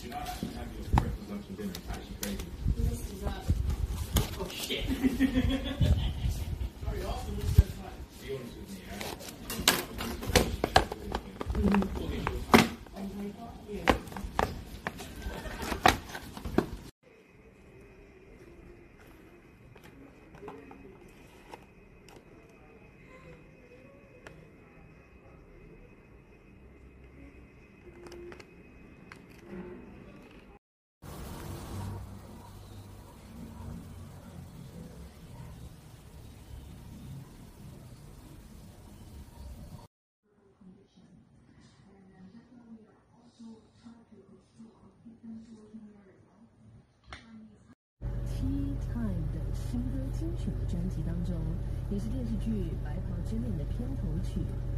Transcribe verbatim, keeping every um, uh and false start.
You're not actually having your breakfast, lunch, and dinner. It's actually crazy. This is uh Oh shit! Sorry, Austin, what's that time? Be honest with me, yeah? Yeah. Tea Time 的新歌精选的专辑当中，也是电视剧《白袍之恋》的片头曲